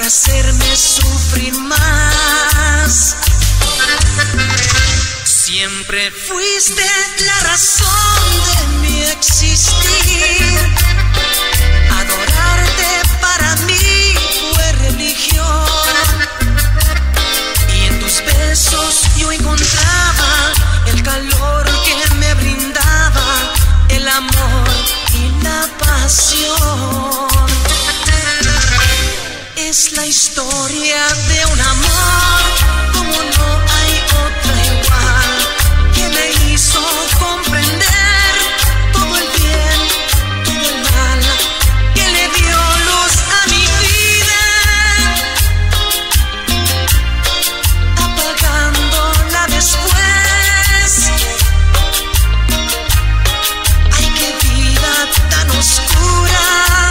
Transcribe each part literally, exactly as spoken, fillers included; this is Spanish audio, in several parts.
hacerme sufrir más. Siempre fuiste la razón de mi existir. Adorarte para mí fue religión. Y en tus besos yo encontraba el calor que me brindaba el amor y la pasión. Es la historia de un amor como no hay otra igual, que me hizo comprender todo el bien, todo el mal, que le dio luz a mi vida, apagándola después. Ay, qué vida tan oscura.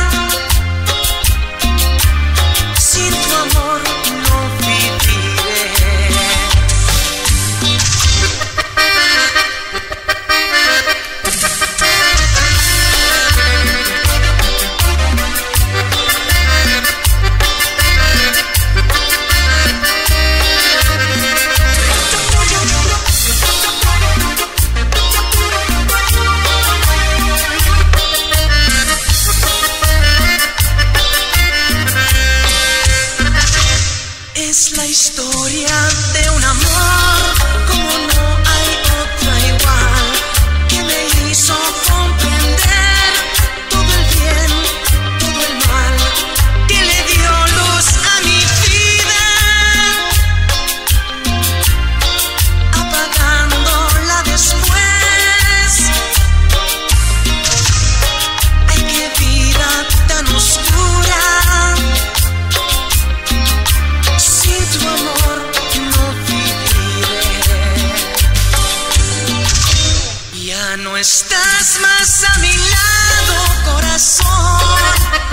Sin tu amor no viviré. Es la historia de un amor como no hay otra igual, que me hizo comprender todo el bien, todo el mal, que le dio luz a mi vida, apagándola después. Ay, qué vida tan oscura. Sin tu amor no viviré. Ya no estás más a mi lado, corazón.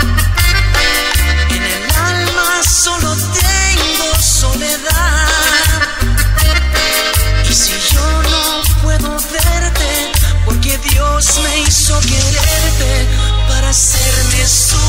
En el alma solo tengo soledad. Y si yo no puedo verte, porque Dios me hizo quererte para hacerme sufrir.